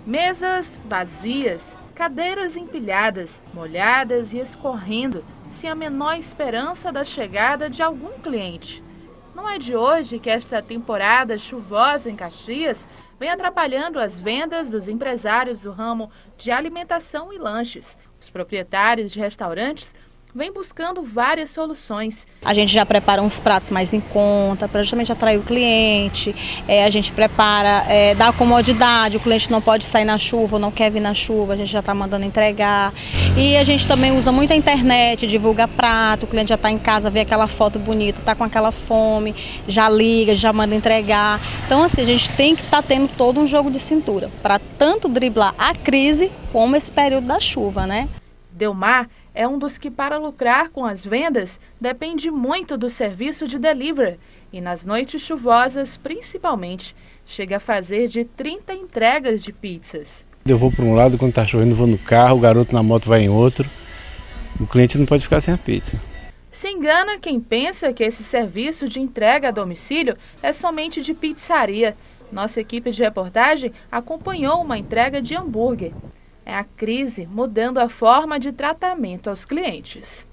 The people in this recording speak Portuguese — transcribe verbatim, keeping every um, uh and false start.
Mesas vazias, cadeiras empilhadas, molhadas e escorrendo, sem a menor esperança da chegada de algum cliente. Não é de hoje que esta temporada chuvosa em Caxias vem atrapalhando as vendas dos empresários do ramo de alimentação e lanches. Os proprietários de restaurantes vêm buscando várias soluções. A gente já prepara uns pratos mais em conta para justamente atrair o cliente, é, a gente prepara, é, dá comodidade, o cliente não pode sair na chuva, não quer vir na chuva, a gente já está mandando entregar. E a gente também usa muito a internet, divulga prato, o cliente já está em casa, vê aquela foto bonita, está com aquela fome, já liga, já manda entregar. Então assim, a gente tem que estar tá tendo todo um jogo de cintura para tanto driblar a crise como esse período da chuva, né? Delmar é um dos que, para lucrar com as vendas, depende muito do serviço de delivery. E nas noites chuvosas, principalmente, chega a fazer de trinta entregas de pizzas. Eu vou para um lado, quando está chovendo, vou no carro, o garoto na moto vai em outro. O cliente não pode ficar sem a pizza. Se engana quem pensa que esse serviço de entrega a domicílio é somente de pizzaria. Nossa equipe de reportagem acompanhou uma entrega de hambúrguer. É a crise mudando a forma de tratamento aos clientes.